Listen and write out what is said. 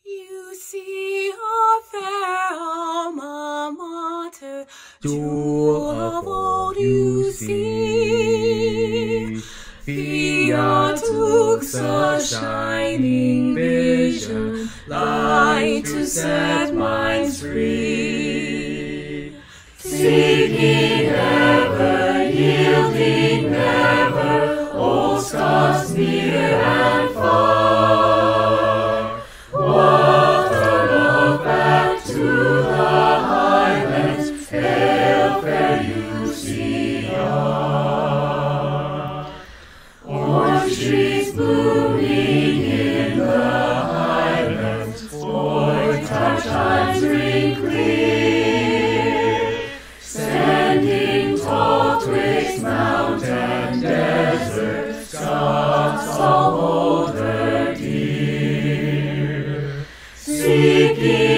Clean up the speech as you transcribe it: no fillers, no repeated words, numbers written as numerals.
UCR fair alma mater, jewel of old UC. Fiat lux a shining vision, light to set minds free. Seeking ever, yielding never, old stars near and far. Waft a love back to the highlands, hail fair UCR. Orange trees blooming in the highlands, void chimes ring clear. Standing tall twixt mount and desert, Scots all hold her dear. Seeking